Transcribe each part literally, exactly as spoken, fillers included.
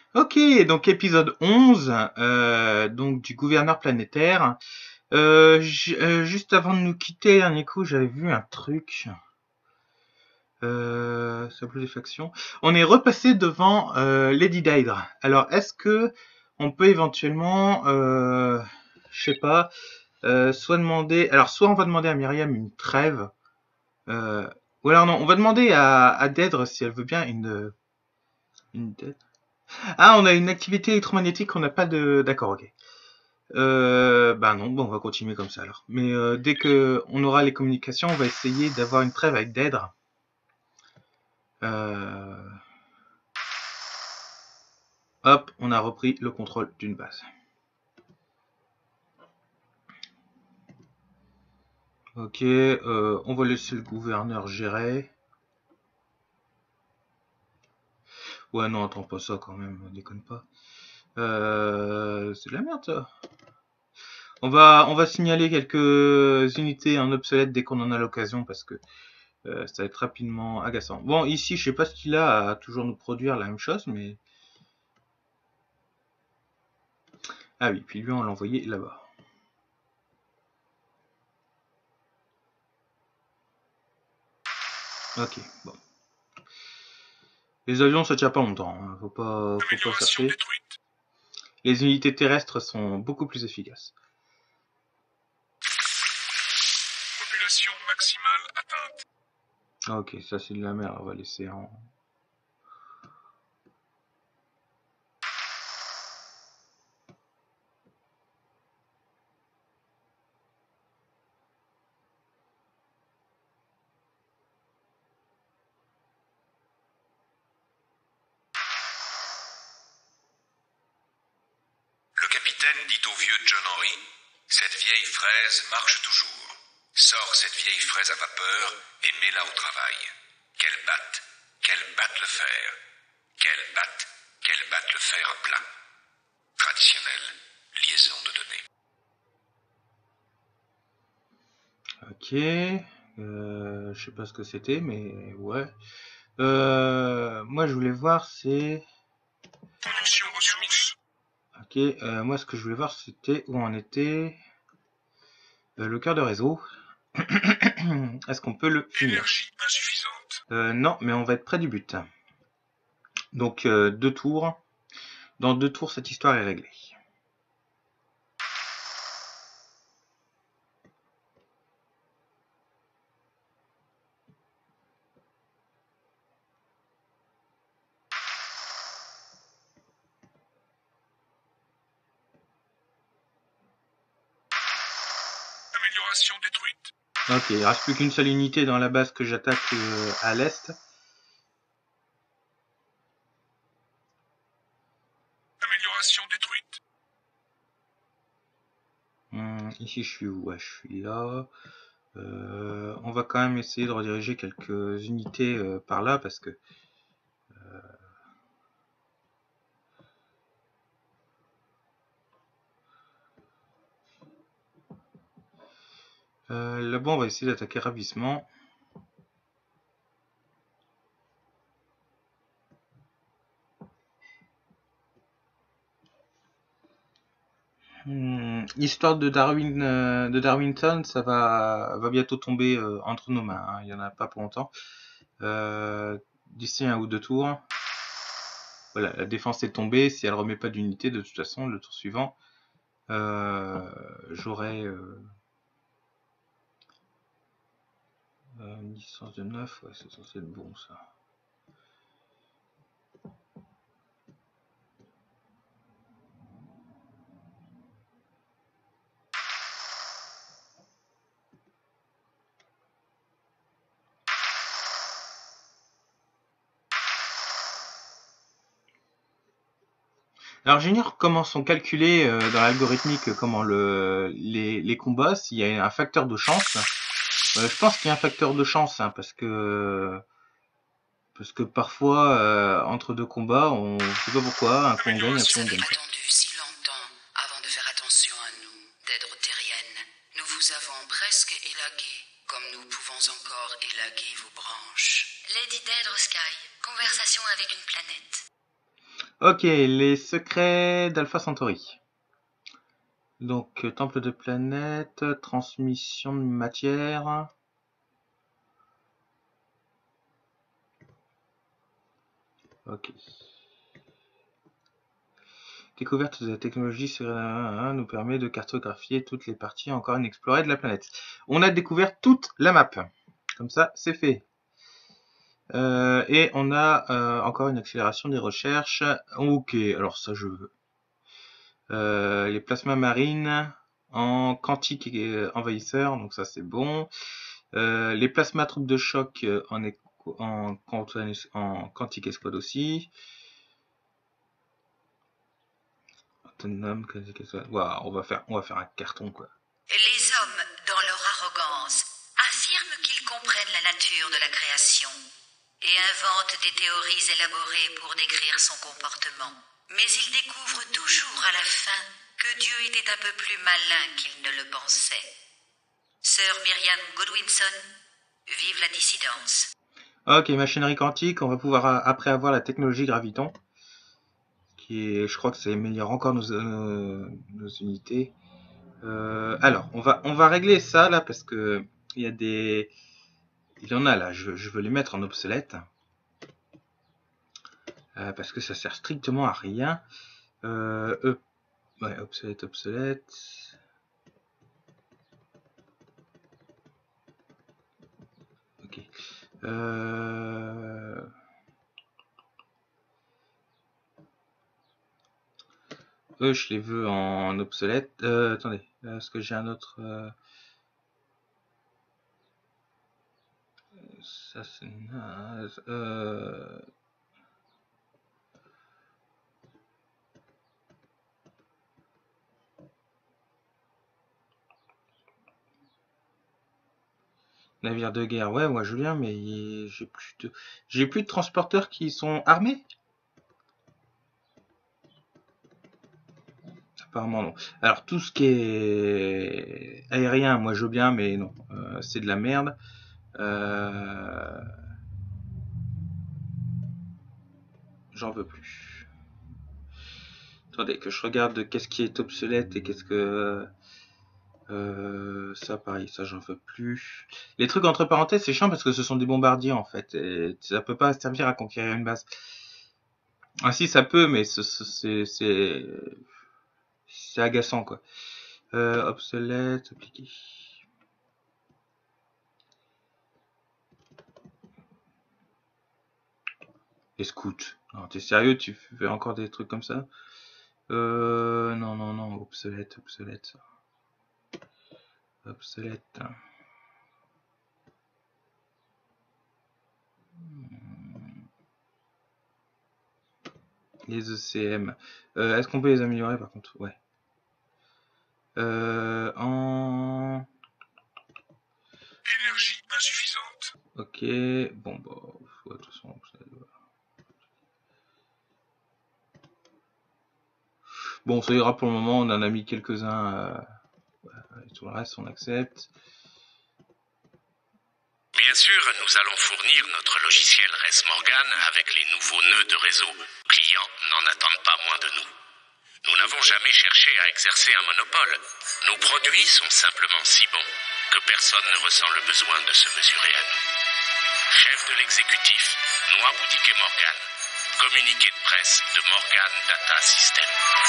Ok, donc épisode onze, euh, donc du gouverneur planétaire. Euh, j- euh, juste avant de nous quitter, dernier coup, j'avais vu un truc. Euh, simple des factions. On est repassé devant euh, Lady Daedra. Alors, est-ce que on peut éventuellement, euh, je sais pas, euh, soit demander, alors soit on va demander à Myriam une trêve, euh, ou alors non, on va demander à, à Daedra si elle veut bien une, une Ah, on a une activité électromagnétique, on n'a pas de, d'accord, ok. Euh, bah non, bon, on va continuer comme ça alors. Mais euh, dès que on aura les communications, on va essayer d'avoir une trêve avec Daedra. Euh... Hop, on a repris le contrôle d'une base. Ok, euh, on va laisser le gouverneur gérer. Ouais, non, attends pas ça quand même, déconne pas. Euh, c'est de la merde ça. On va, on va signaler quelques unités en obsolète dès qu'on en a l'occasion parce que euh, ça va être rapidement agaçant. Bon, ici, je sais pas ce qu'il a à toujours nous produire la même chose, mais... Ah oui, puis lui, on l'a envoyé là-bas. Ok, bon. Les avions, ça tient pas longtemps, hein. Faut pas, faut pas chercher. Les unités terrestres sont beaucoup plus efficaces. Population maximale atteinte. Ah, ok, ça c'est de la merde, on va laisser en... Le capitaine dit au vieux John Henry, cette vieille fraise marche toujours. Sors cette vieille fraise à vapeur et mets-la au travail. Qu'elle batte, qu'elle batte le fer. Qu'elle batte, qu'elle batte le fer à plat. Traditionnel, liaison de données. Ok, euh, je sais pas ce que c'était, mais ouais. Euh, moi je voulais voir c'est... Production ressources. Ok, euh, moi ce que je voulais voir c'était où on était... Euh, le cœur de réseau. Est-ce qu'on peut le finir? Énergie insuffisante. euh, Non, mais on va être près du but. Donc euh, deux tours. Dans deux tours, cette histoire est réglée. Amélioration détruite. Ok, il reste plus qu'une seule unité dans la base que j'attaque euh, à l'est. Amélioration détruite. Hum, ici je suis où? Ouais, je suis là. Euh, on va quand même essayer de rediriger quelques unités euh, par là parce que euh, euh, là-bas on va essayer d'attaquer ravissement. Hum, L'histoire de Darwin, euh, de Darwinton, ça va, va bientôt tomber euh, entre nos mains, hein. Il y en a pas pour longtemps. Euh, D'ici un ou deux tours. Voilà, la défense est tombée. Si elle remet pas d'unité, de toute façon, le tour suivant, euh, j'aurai euh, une distance de neuf. Ouais, c'est censé être bon ça. Alors j'ignore comment sont calculés euh, dans l'algorithmique comment le, les, les combats, s'il y a un facteur de chance. Euh, je pense qu'il y a un facteur de chance, hein, parce que parce que parfois euh, entre deux combats, on ne sait pas pourquoi, un coup on gagne, un coup on gagne pas. Attendu si longtemps avant de faire attention à nous, Daedra terrienne. Nous vous avons presque élagué, comme nous pouvons encore élaguer vos branches. Lady Daedra Sky, conversation avec une planète. Ok, les secrets d'Alpha Centauri. Donc, euh, temple de planète, transmission de matière. Ok. Découverte de la technologie sur nous permet de cartographier toutes les parties encore inexplorées de la planète. On a découvert toute la map. Comme ça, c'est fait. Euh, et on a euh, encore une accélération des recherches. Ok, alors ça je veux. Euh, les plasmas marines en quantique et envahisseur, donc ça c'est bon. Euh, les plasmas troupes de choc en, en, en quantique escouade aussi. Autonome, quantique escouade. Wow, on va faire, on va faire un carton quoi. Les hommes, dans leur arrogance, affirment qu'ils comprennent la nature de la création et inventent des théories élaborées pour décrire son comportement. Mais ils découvrent toujours à la fin que Dieu était un peu plus malin qu'ils ne le pensaient. Sœur Myriam Godwinson, vive la dissidence. Ok, machinerie quantique, on va pouvoir après avoir la technologie graviton, qui est, je crois que ça améliore encore nos, nos, nos unités. Euh, alors, on va, on va régler ça là parce que il y a des, il y en a là. Je, je veux les mettre en obsolète euh, parce que ça sert strictement à rien. Euh, eux, ouais, obsolète, obsolète. Ok. Euh... Eux, je les veux en obsolète. Euh, attendez, est-ce que j'ai un autre euh... Ça c'est naze. Euh... Navire de guerre, ouais, moi Julien, mais j'ai plus de, j'ai plus de transporteurs qui sont armés. Apparemment non. Alors tout ce qui est aérien, moi je veux bien, mais non, euh, c'est de la merde. Euh... J'en veux plus. Attendez que je regarde qu'est-ce qui est obsolète et qu'est-ce que euh, ça pareil, ça j'en veux plus. Les trucs entre parenthèses c'est chiant parce que ce sont des bombardiers en fait et ça peut pas servir à conquérir une base. Ah si ça peut, mais c'est c'est c'est agaçant quoi. Euh, obsolète, appliqué. Les scouts. Non, t'es sérieux, tu fais encore des trucs comme ça? Euh, non, non, non, obsolète, obsolète. Obsolète. Les E C M. Euh, Est-ce qu'on peut les améliorer par contre? Ouais. Euh, en... Énergie insuffisante. Ok, bon, bah, de toute façon... Bon, ça ira pour le moment, on en a mis quelques-uns. Euh... Et tout le reste, on accepte. Bien sûr, nous allons fournir notre logiciel Res Morgan avec les nouveaux nœuds de réseau. Clients n'en attendent pas moins de nous. Nous n'avons jamais cherché à exercer un monopole. Nos produits sont simplement si bons que personne ne ressent le besoin de se mesurer à nous. Chef de l'exécutif, Noir Boutique et Morgan. Communiqué de presse de Morgan Data System.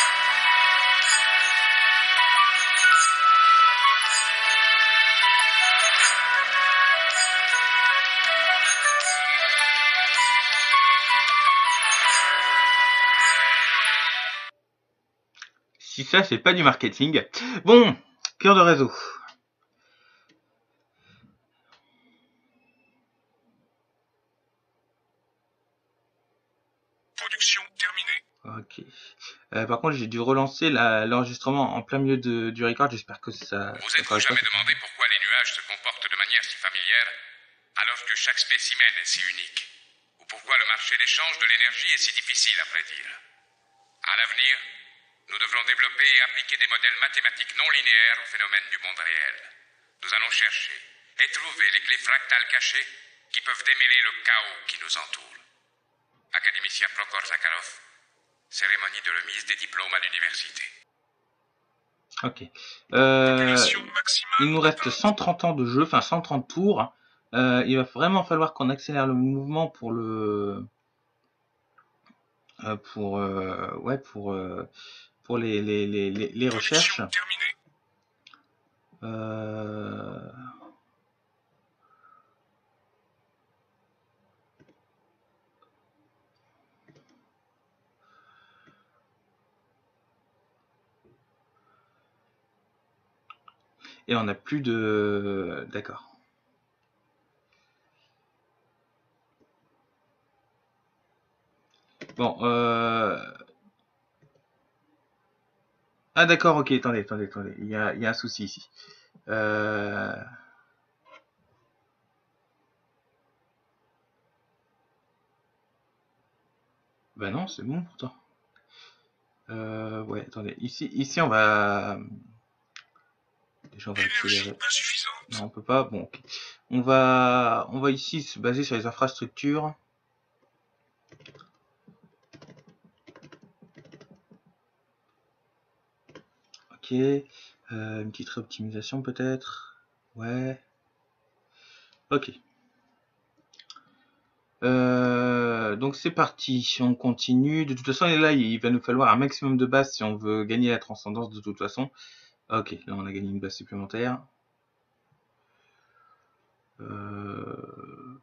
Si ça, c'est pas du marketing. Bon, cœur de réseau. Production terminée. Ok. Euh, par contre, j'ai dû relancer l'enregistrement en plein milieu de, du record. J'espère que ça... Vous êtes-vous jamais demandé pourquoi les nuages se comportent de manière si familière, alors que chaque spécimen est si unique? Ou pourquoi le marché d'échange de l'énergie est si difficile à prédire? À l'avenir, nous devrons développer et appliquer des modèles mathématiques non linéaires aux phénomènes du monde réel. Nous allons chercher et trouver les clés fractales cachées qui peuvent démêler le chaos qui nous entoure. Académicien Prokhor Zakharov, Cérémonie de remise des diplômes à l'université. Ok. Euh, Population maximale il nous reste atteinte. cent trente ans de jeu, enfin cent trente tours. Euh, il va vraiment falloir qu'on accélère le mouvement pour le, euh, pour, euh, ouais, pour, euh, pour les, les, les, les, les recherches. Production terminée. Euh... Et on n'a plus de... D'accord. Bon, euh... Ah d'accord, ok, attendez, attendez, attendez. Il y a, il y a un souci ici. Euh... Ben non, c'est bon pourtant. Euh... Ouais, attendez. Ici, ici on va... Déjà, on va Énergie accélérer. insuffisante. Non, on peut pas. Bon, ok. On va, on va ici se baser sur les infrastructures. Ok. Euh, une petite réoptimisation peut-être. Ouais. Ok. Euh, donc c'est parti. On continue. De toute façon, là, il va nous falloir un maximum de bases si on veut gagner la transcendance de toute façon. Ok, là on a gagné une base supplémentaire. Euh...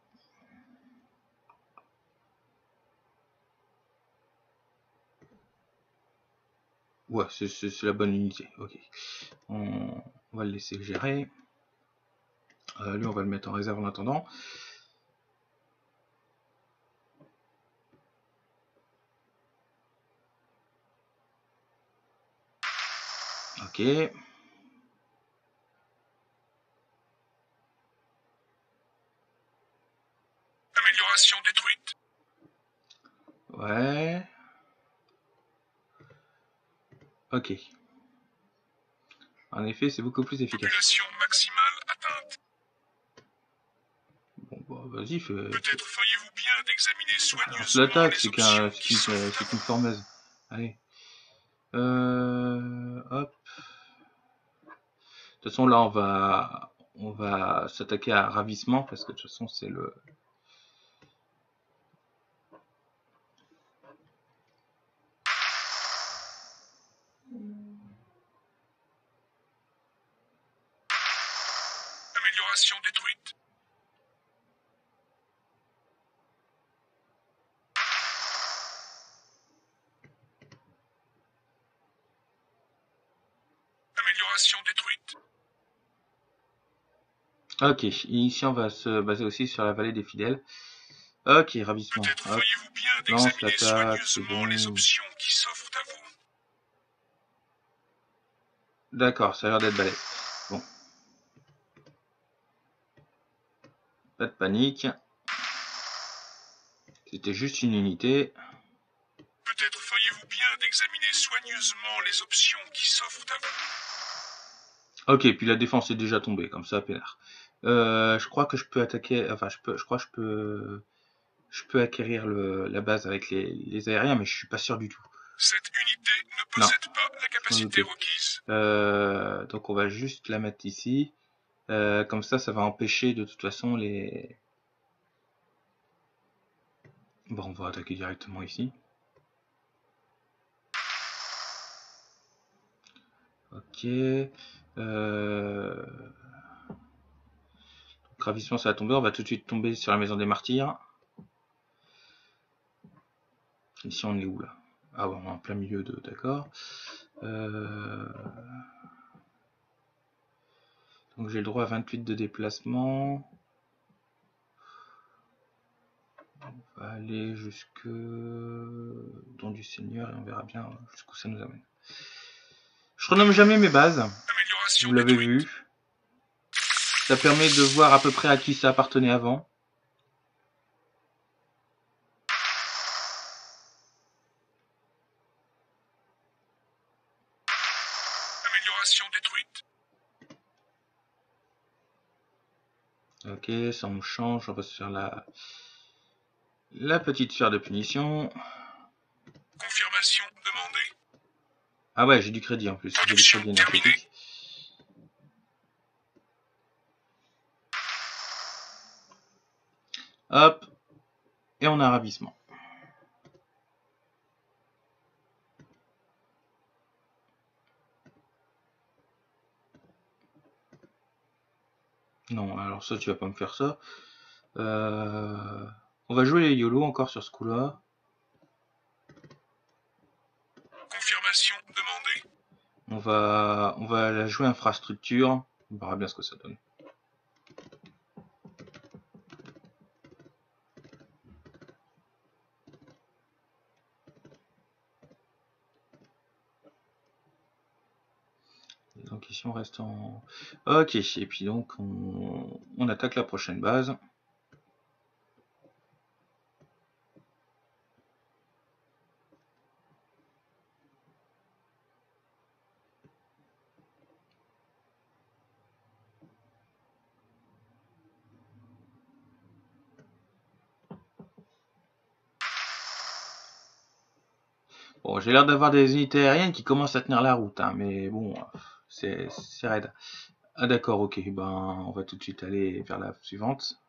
Ouais, c'est la bonne unité. Ok. On, on va le laisser gérer. Euh, lui, on va le mettre en réserve en attendant. Ok. Amélioration détruite. Ouais. Ok. En effet, c'est beaucoup plus efficace. Population maximale atteinte. Bon, bah, vas-y, fais. Peut-être feriez-vous bien d'examiner On se soigneusement l'attaque, les c'est options qu'un, qui c'est une, s'offrent à c'est une vous. formeuse. Allez. Euh, hop. De toute façon, là, on va, on va s'attaquer à ravissement parce que de toute façon, c'est le. Amélioration détruite. Amélioration détruite. Ok. Ici, on va se baser aussi sur la vallée des fidèles. Ok, ravissement. Peut-être Hop. feriez-vous bien Lance d'examiner l'attaque, c'est soigneusement bon. les options qui s'offrent à vous. D'accord, ça a l'air d'être balèze. Bon. Pas de panique. C'était juste une unité. Peut-être feriez-vous bien d'examiner soigneusement les options qui s'offrent à vous. Ok, puis la défense est déjà tombée, comme ça, peinard. Euh, je crois que je peux attaquer, enfin, je peux, je crois que je peux, je peux acquérir le, la base avec les, les aériens, mais je suis pas sûr du tout. Cette unité ne possède non, pas la capacité requise. Euh, donc on va juste la mettre ici. Euh, comme ça, ça va empêcher de toute façon les. Bon, on va attaquer directement ici. Ok. Euh... Ravissement, ça va tomber. On va tout de suite tomber sur la maison des martyrs. Ici, on est où là? Ah bon, en plein milieu de. D'accord. Euh... Donc j'ai le droit à vingt-huit de déplacement. On va aller jusque dans du Seigneur et on verra bien jusqu'où ça nous amène. Je renomme jamais mes bases. Vous l'avez vu. Ça permet de voir à peu près à qui ça appartenait avant. Amélioration détruite. Ok, ça on change. On va se faire la, la petite sphère de punition. Confirmation demandée. Ah ouais, j'ai du crédit en plus. J'ai du crédit énergétique. Hop. Et on a un ravissement. Non, alors ça, tu vas pas me faire ça. Euh... On va jouer les YOLO encore sur ce coup-là. Confirmation demandée. On va, on va la jouer infrastructure. On verra bien ce que ça donne. Donc ici on reste en... Ok, et puis donc on, on attaque la prochaine base. Bon, j'ai l'air d'avoir des unités aériennes qui commencent à tenir la route, hein, mais bon, c'est raide. Ah d'accord, ok, ben on va tout de suite aller vers la suivante.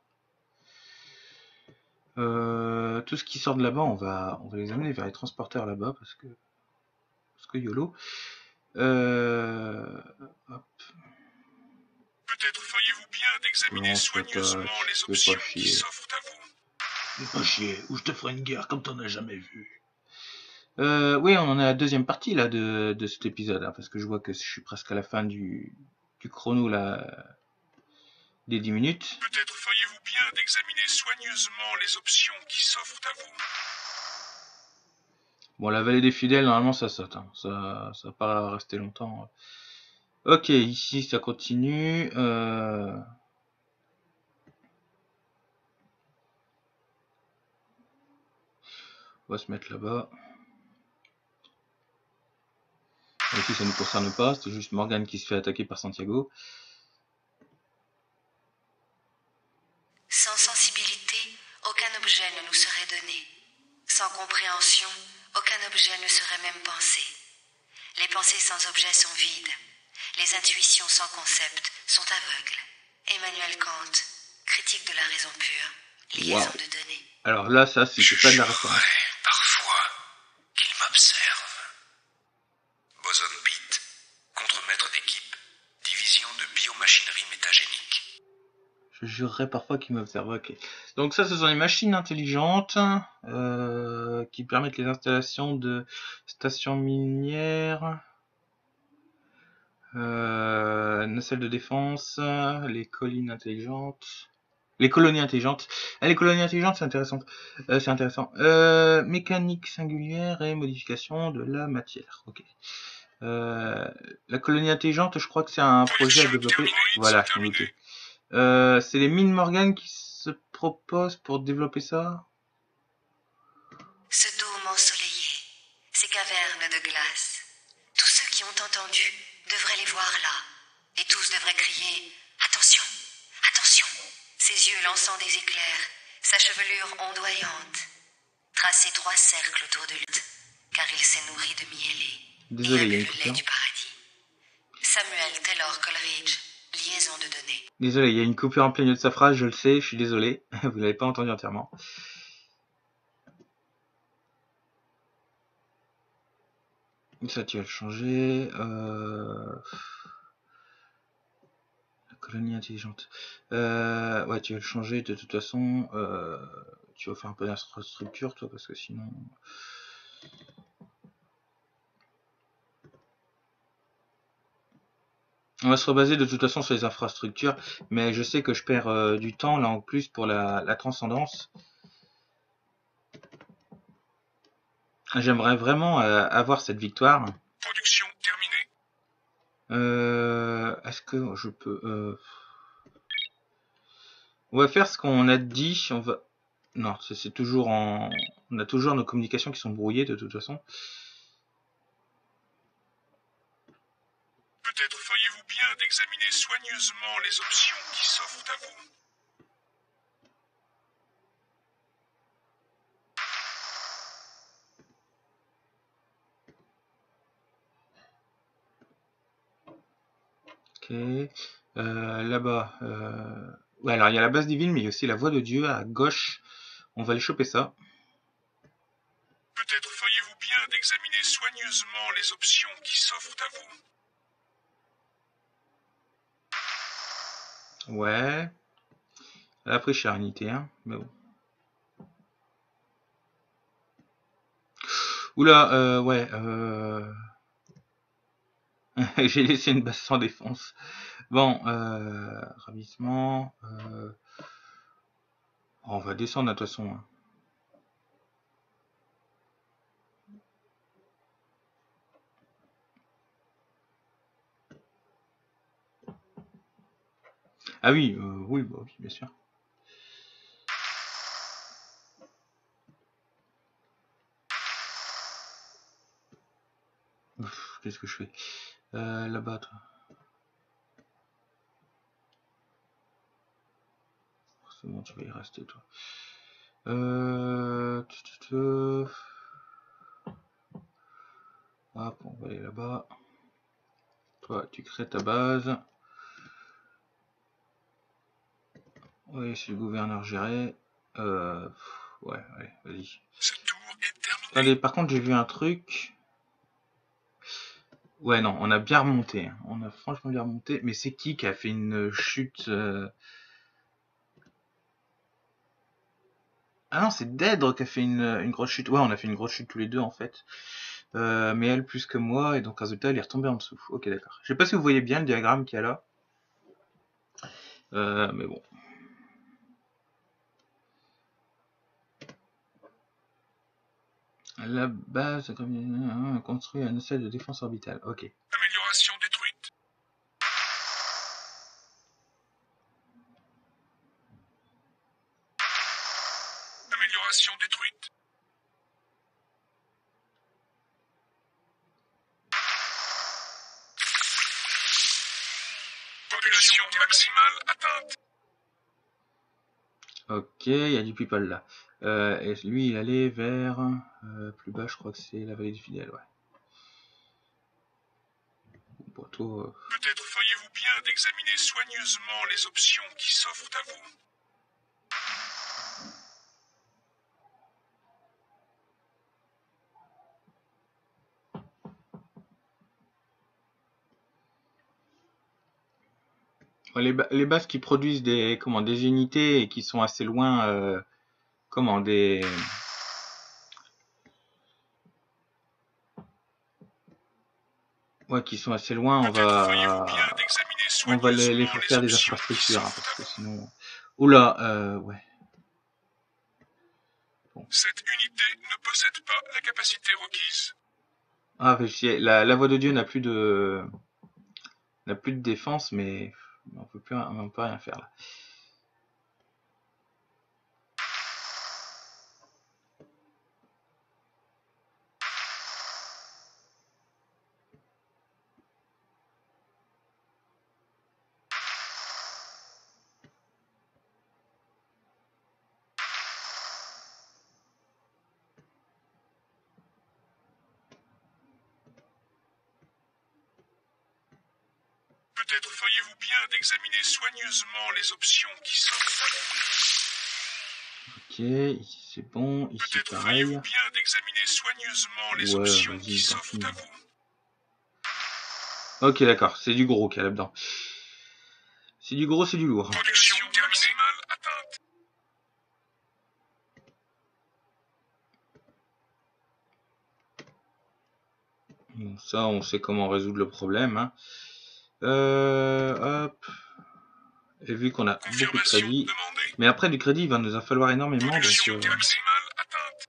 Euh, tout ce qui sort de là-bas, on va, on va les amener vers les transporteurs là-bas, parce que, parce que YOLO. Euh, hop. Peut-être feriez-vous bien d'examiner soigneusement les options qui s'offrent à vous. Fais pas chier, ou je te ferai une guerre comme t'en as jamais vu. Euh, oui, on en est à la deuxième partie là de, de cet épisode, hein, parce que je vois que je suis presque à la fin du, du chrono là, des dix minutes. Peut-être feriez-vous bien d'examiner soigneusement les options qui s'offrent à vous. Bon, la vallée des fidèles, normalement ça saute, hein. ça, ça va pas rester longtemps. Ok, ici ça continue. Euh... On va se mettre là-bas. Ici ça ne nous concerne pas, c'est juste Morgane qui se fait attaquer par Santiago. Sans sensibilité, aucun objet ne nous serait donné. Sans compréhension, aucun objet ne serait même pensé. Les pensées sans objet sont vides. Les intuitions sans concept sont aveugles. Emmanuel Kant, critique de la raison pure, liaison wow. de données. Alors là, ça, c'est pas de la référence. Parfois, qu'il m'observe. Boson Beat, contremaître d'équipe, division de biomachinerie métagénique. Je jurerais parfois qu'il m'observe. Ok. Donc ça, ce sont les machines intelligentes euh, qui permettent les installations de stations minières, euh, nacelles de défense, les collines intelligentes. Les colonies intelligentes. Ah, les colonies intelligentes, c'est intéressant. Euh, c'est intéressant. Euh, mécanique singulière et modification de la matière. Ok. Euh, la colonie intelligente, je crois que c'est un projet à développer. Voilà, je m'en doutais. Euh, c'est les mines Morgan qui se proposent pour développer ça. Ce dôme ensoleillé, ces cavernes de glace. Tous ceux qui ont entendu devraient les voir là. Et tous devraient crier « Attention, attention !» Ses yeux lançant des éclairs, sa chevelure ondoyante. Tracer trois cercles autour de lui, car il s'est nourri de mielé. Désolé, il y a une le lait du paradis. Samuel Taylor Coleridge, liaison de données. Désolé, il y a une coupure en plein milieu de sa phrase, je le sais, je suis désolé. Vous l'avez pas entendu entièrement. Ça, tu vas le changer. Euh... La colonie intelligente. Euh... Ouais, tu vas le changer de toute façon. Euh... Tu vas faire un peu d'infrastructure, toi, parce que sinon... On va se rebaser de toute façon sur les infrastructures, mais je sais que je perds euh, du temps là en plus pour la, la transcendance. J'aimerais vraiment euh, avoir cette victoire. Production terminée. Euh, Est-ce que je peux... Euh... On va faire ce qu'on a dit. On va... Non, c'est toujours en... On a toujours nos communications qui sont brouillées de toute façon. Peut-être feriez-vous bien d'examiner soigneusement les options qui s'offrent à vous. Ok. Euh, Là-bas. Euh... Ouais, alors il y a la base divine, mais il y a aussi la voix de Dieu à gauche. On va aller choper ça. Peut-être feriez-vous bien d'examiner soigneusement les options qui s'offrent à vous. Ouais. Elle a pris cher unité, hein, mais bon. Oula, euh, ouais. Euh... J'ai laissé une base sans défense. Bon, euh, ravissement. Euh... Oh, on va descendre de toute façon. Hein. Ah oui, euh, oui, bah, oui, bien sûr. Qu'est-ce que je fais euh, là-bas, toi. Forcément, tu vas y rester, toi. Euh... Hop, on va aller là-bas. Toi, tu crées ta base. Oui, c'est le gouverneur géré. Euh... Ouais, allez, vas-y. Attendez, par contre, j'ai vu un truc. Ouais, non, on a bien remonté. Hein. On a franchement bien remonté. Mais c'est qui qui a fait une chute euh... Ah non, c'est Dèdre qui a fait une, une grosse chute. Ouais, on a fait une grosse chute tous les deux, en fait. Euh, mais elle plus que moi, et donc résultat, elle est retombée en dessous. Ok, d'accord. Je sais pas si vous voyez bien le diagramme qu'il y a là. Euh, mais bon. La base comme construit un essai de défense orbitale. Ok. Amélioration détruite. Amélioration détruite. Population maximale atteinte. Ok, il y a du people là. Euh, et lui, il allait vers euh, plus bas, je crois que c'est la vallée des fidèles, ouais. Bon, toi, euh... Peut-être feriez-vous bien d'examiner soigneusement les options qui s'offrent à vous. les, ba les bases qui produisent des comment des unités et qui sont assez loin, euh, comment des ouais, qui sont assez loin, on va on va les, les faire des infrastructures, hein, parce que sinon. Oula, euh, ouais. Bon. Cette unité ne possède pas la capacité requise. Ah, la, la voix de Dieu n'a plus de n'a plus de défense, mais on peut plus, on peut rien faire là. Peut-être feriez-vous bien d'examiner soigneusement les options qui s'offrent à vous. Ok, ici c'est bon, ici Peut-être pareil. feriez-vous bien d'examiner soigneusement les ouais, options qui s'offrent à vous. Ok, d'accord, c'est du gros qu'il y a là-dedans. C'est du gros, c'est du lourd. Production maximale atteinte. Bon, ça, on sait comment résoudre le problème. Hein. Euh, hop. Et vu qu'on a beaucoup de crédit, demandée. Mais après du crédit, il va nous en falloir énormément. Production donc, euh... maximale atteinte.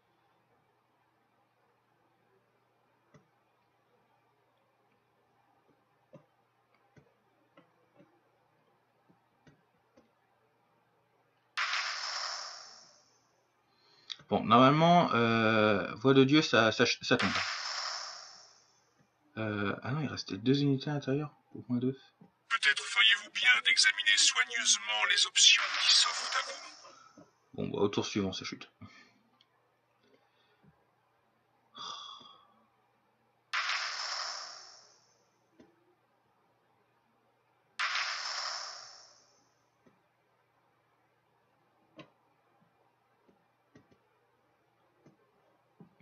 Bon, normalement, euh, voix de Dieu, ça, ça, ça tombe. Euh, ah non, il restait deux unités à l'intérieur, au moins deux. Peut-être feriez-vous bien d'examiner soigneusement les options qui s'offrent à vous. Bon, bah, au tour suivant, ça chute.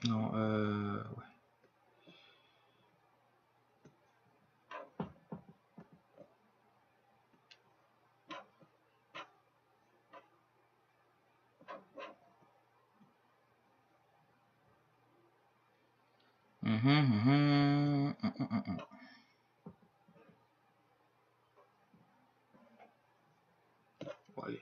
Non, euh... ouais. Mmh, mmh, mmh, mmh, mmh, mmh. Bon, allez.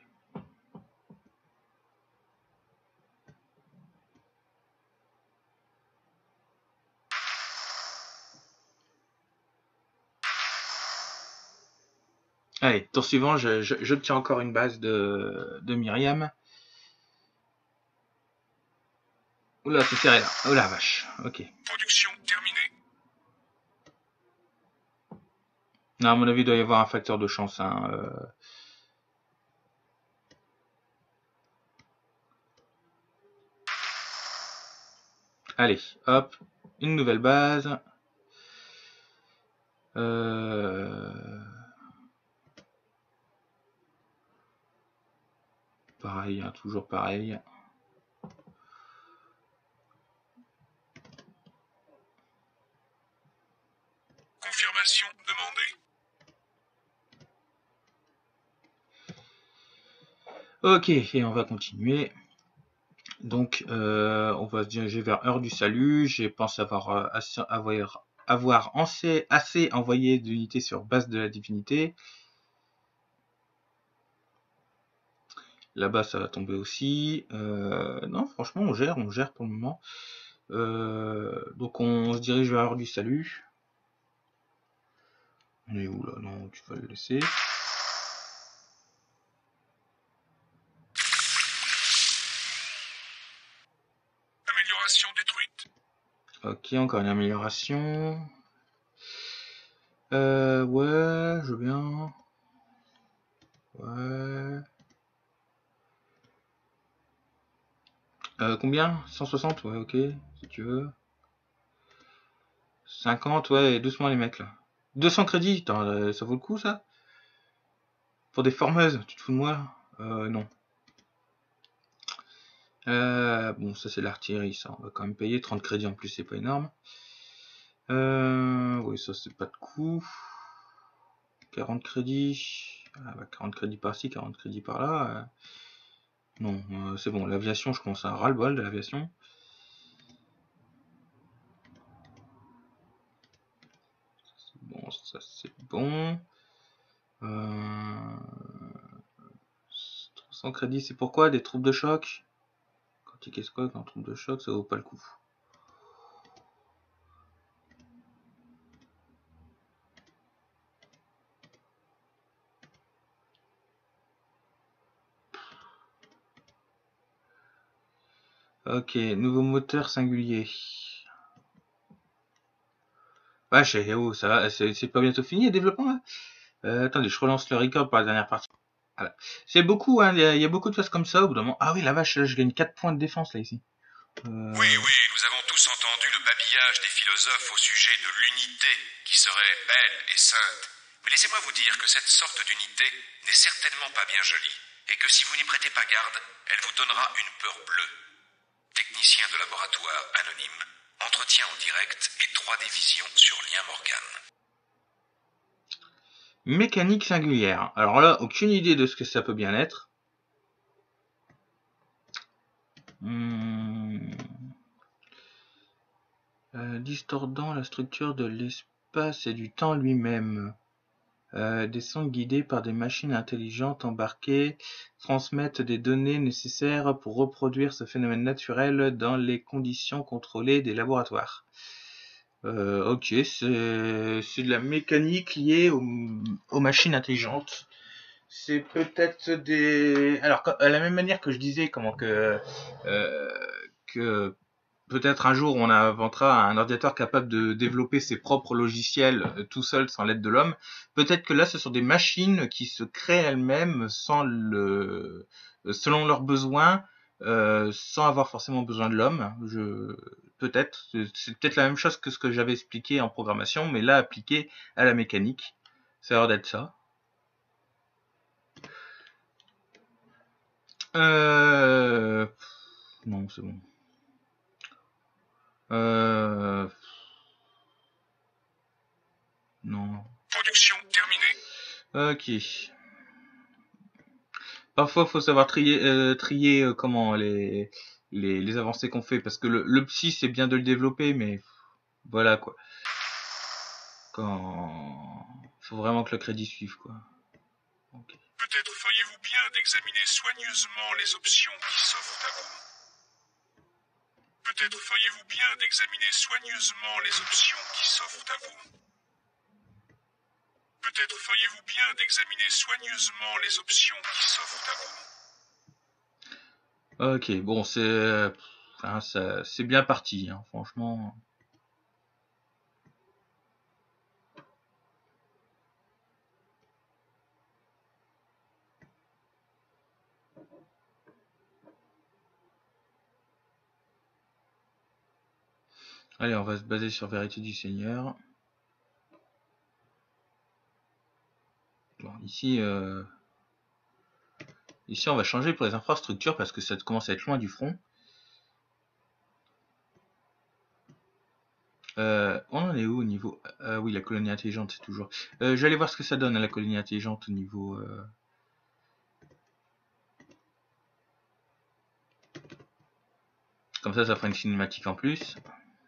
Allez, tour suivant, je, je, j'obtiens encore une base de, de Myriam. Oula, c'est serré là. Oh la vache, ok. Production terminée. Non, à mon avis, il doit y avoir un facteur de chance. Hein. Euh... Allez, hop, une nouvelle base. Euh... Pareil, hein, toujours pareil. Confirmation demandée. Ok, et on va continuer. Donc, euh, on va se diriger vers Heure du Salut. J'ai pensé avoir, euh, assez, avoir, avoir assez, assez envoyé d'unités sur base de la divinité. Là-bas, ça va tomber aussi. Euh, non, franchement, on gère, on gère pour le moment. Euh, donc, on se dirige vers Heure du Salut. On est où là? Non, tu vas le laisser. Amélioration détruite. Ok, encore une amélioration. Euh, ouais, je veux bien. Ouais. Euh, combien? cent soixante? Ouais, ok, si tu veux. cinquante, ouais, doucement les mecs là. deux cents crédits, attends, euh, ça vaut le coup ça? Pour des formeuses, tu te fous de moi? Euh, non. Euh, bon, ça c'est l'artillerie, ça, on va quand même payer. trente crédits en plus, c'est pas énorme. Euh, oui, ça c'est pas de coup. quarante crédits. Ah, bah, quarante crédits par-ci, quarante crédits par-là. Euh, non, euh, c'est bon, l'aviation, je commence à ras-le-bol de l'aviation. Bon, ça c'est bon. Euh... trois cents crédits, c'est pourquoi? Des troupes de choc? Quand tu qu'est-ce quoi, quand troupe de choc, ça vaut pas le coup. Ok, nouveau moteur singulier. Wesh, eh, oh, ça va, c'est c'est pas bientôt fini le développement là? Euh, attendez, je relance le record pour la dernière partie. Voilà. C'est beaucoup, hein, il y, a- il y a beaucoup de choses comme ça au bout d'un moment. Ah oui, la vache, là, je gagne quatre points de défense là ici. Euh, Oui, oui, nous avons tous entendu le babillage des philosophes au sujet de l'unité, qui serait belle et sainte. Mais laissez-moi vous dire que cette sorte d'unité n'est certainement pas bien jolie, et que si vous n'y prêtez pas garde, elle vous donnera une peur bleue. Technicien de laboratoire anonyme, entretien en direct et trois divisions sur lien Morgan. Mécanique singulière. Alors là, aucune idée de ce que ça peut bien être. Hum... Euh, distordant la structure de l'espace et du temps lui-même. Euh, des sondes guidées par des machines intelligentes embarquées transmettent des données nécessaires pour reproduire ce phénomène naturel dans les conditions contrôlées des laboratoires. Euh, ok, c'est c'est de la mécanique liée aux, aux machines intelligentes. C'est peut-être des... Alors, à la même manière que je disais, comment que... Euh, que peut-être un jour on inventera un ordinateur capable de développer ses propres logiciels euh, tout seul sans l'aide de l'homme. Peut-être que là ce sont des machines qui se créent elles-mêmes sans le, selon leurs besoins, euh, sans avoir forcément besoin de l'homme. Je, peut-être, c'est peut-être la même chose que ce que j'avais expliqué en programmation, mais là appliqué à la mécanique. Ça a l'air d'être ça. Euh... Non, c'est bon. Euh... Non. Production terminée. Ok. Parfois, faut savoir trier, euh, trier euh, comment les, les, les avancées qu'on fait, parce que le, le psy, c'est bien de le développer, mais voilà quoi. Quand faut vraiment que le crédit suive quoi. Okay. Peut-être feriez-vous bien d'examiner soigneusement les options qui s'offrent à vous. Peut-être feriez-vous bien d'examiner soigneusement les options qui s'offrent à vous. Peut-être feriez-vous bien d'examiner soigneusement les options qui s'offrent à vous. Ok, bon, c'est enfin, c'est bien parti, hein, franchement. Allez, on va se baser sur Vérité du Seigneur. Bon, ici, euh... ici, on va changer pour les infrastructures parce que ça commence à être loin du front. Euh, on en est où au niveau... Euh, oui, la colonie intelligente, c'est toujours... Euh, je vais aller voir ce que ça donne à la colonie intelligente au niveau... Euh... Comme ça, ça fera une cinématique en plus.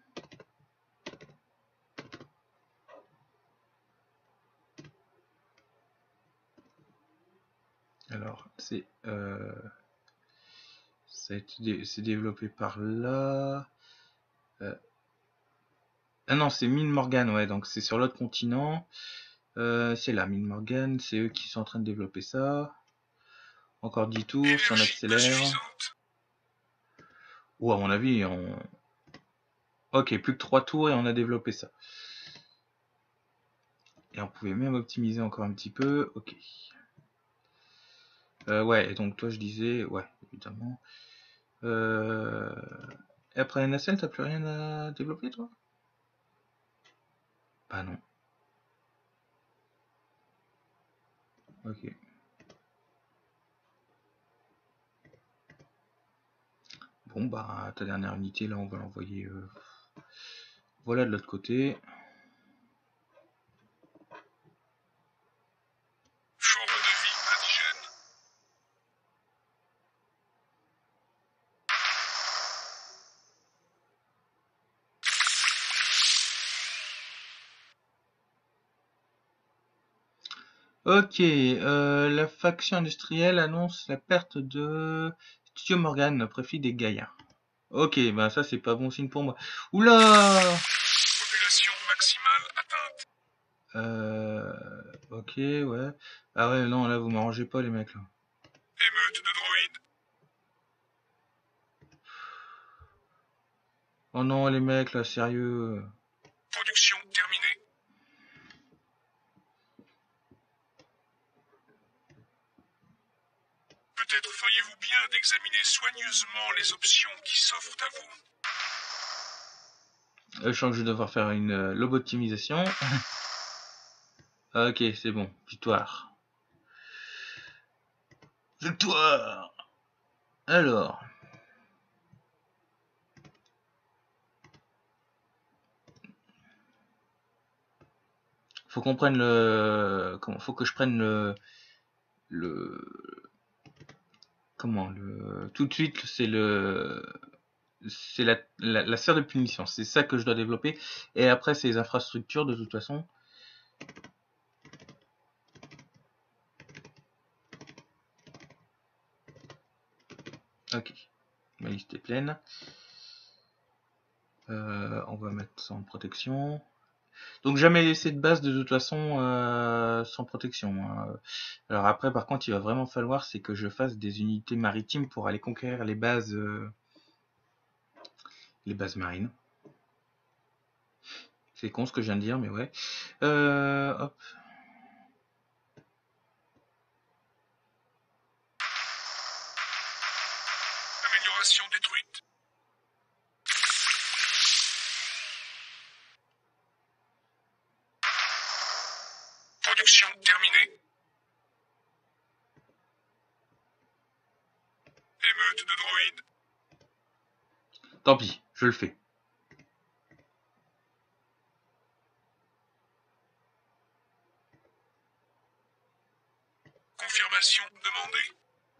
Alors, c'est... Euh... C'est dé développé par là... Euh... Ah non, c'est Mine Morgan, ouais, donc c'est sur l'autre continent. Euh, c'est là, Mine Morgan, c'est eux qui sont en train de développer ça. Encore dix tours, si on accélère. Ou à mon avis, on... Ok, plus que trois tours et on a développé ça. Et on pouvait même optimiser encore un petit peu. Ok. Euh, ouais, et donc toi je disais... Ouais, évidemment. Euh... Et après N S L, t'as plus rien à développer, toi? Bah non. Ok. Bon, bah, ta dernière unité, là, on va l'envoyer... Euh... Voilà, de l'autre côté. Forme de vie indigène. Ok, euh, la faction industrielle annonce la perte de Studio Morgan, préfet des Gaïas. Ok, bah ça c'est pas bon signe pour moi. Oula! Population maximale atteinte. Euh... Ok, ouais. Ah ouais, non, là vous m'arrangez pas les mecs là. Émeute de droïdes. Oh non les mecs là, sérieux. Production terminée. Peut-être feriez-vous bien d'examiner soigneusement les options qui s'offrent à vous. Euh, je sens que je vais devoir faire une euh, lobotomisation. Ok, c'est bon, victoire. Victoire! Alors. Faut qu'on prenne le... Comment? Faut que je prenne le... Le... Comment? Le... Tout de suite, c'est le... C'est la, la, la sphère de punition. C'est ça que je dois développer. Et après, c'est les infrastructures, de toute façon. Ok. Ma liste est pleine. Euh, on va mettre ça en protection. Donc jamais laisser de base de toute façon euh, sans protection. Hein. Alors après par contre il va vraiment falloir c'est que je fasse des unités maritimes pour aller conquérir les bases euh, les bases marines. C'est con ce que je viens de dire mais ouais. Euh, hop. Amélioration détruite. Production terminée. Émeute de droïdes. Tant pis, je le fais. Confirmation demandée.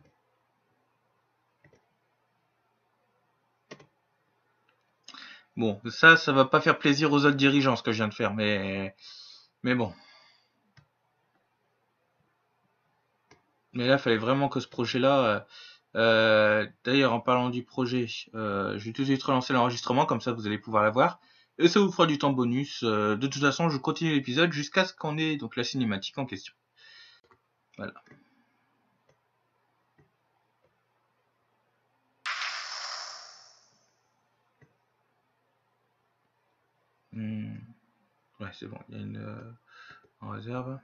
Bon, ça, ça va pas faire plaisir aux autres dirigeants, ce que je viens de faire, mais... Mais bon. Mais là, il fallait vraiment que ce projet-là... Euh... Euh, D'ailleurs, en parlant du projet, euh, je vais tout de suite relancer l'enregistrement, comme ça vous allez pouvoir l'avoir. Et ça vous fera du temps bonus. Euh, de toute façon, je continue l'épisode jusqu'à ce qu'on ait donc la cinématique en question. Voilà. Hmm. Ouais, c'est bon, il y a une euh, en réserve.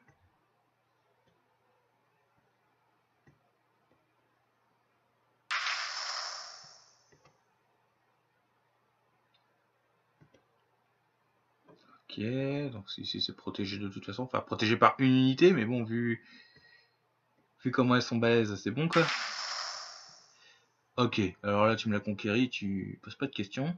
Ok, donc ici c'est protégé de toute façon, enfin protégé par une unité, mais bon, vu, vu comment elles sont balèzes, c'est bon quoi. Ok, alors là tu me l'as conquéri, tu poses pas de questions.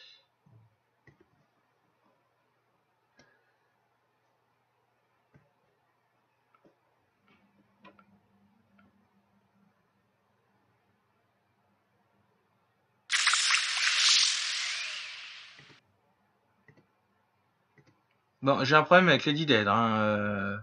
Bon, j'ai un problème avec Lady Dead, hein. Euh...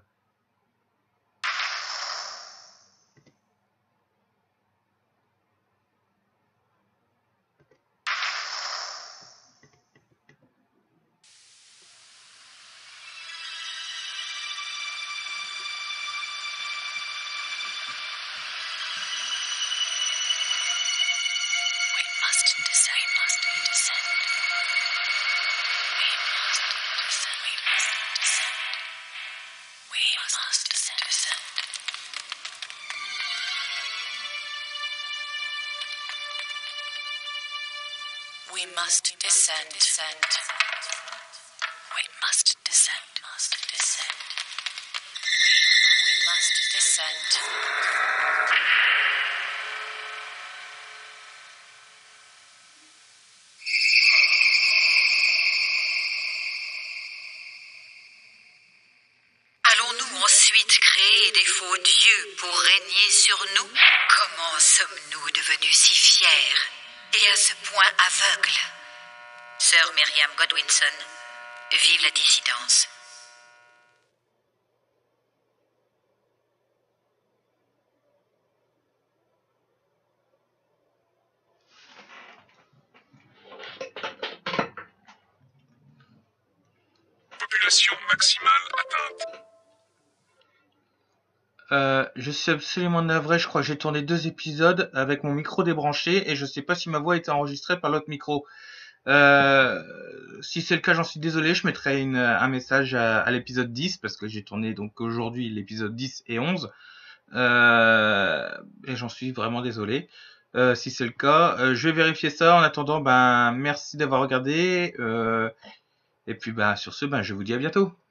We must descend, descend. We must descend, must descend. We must descend. Allons-nous ensuite créer des faux dieux pour régner sur nous? Comment sommes-nous devenus si fiers et à ce point aveugles? Sœur Myriam Godwinson, vive la dissidence. Population maximale atteinte. Euh, je suis absolument navré, je crois que j'ai tourné deux épisodes avec mon micro débranché et je sais pas si ma voix a été enregistrée par l'autre micro. Euh, si c'est le cas, j'en suis désolé, je mettrai une, un message à, à l'épisode dix parce que j'ai tourné donc aujourd'hui l'épisode dix et onze. Euh, et j'en suis vraiment désolé. Euh, si c'est le cas, euh, je vais vérifier ça. En attendant, ben merci d'avoir regardé. Euh, et puis ben sur ce, ben je vous dis à bientôt.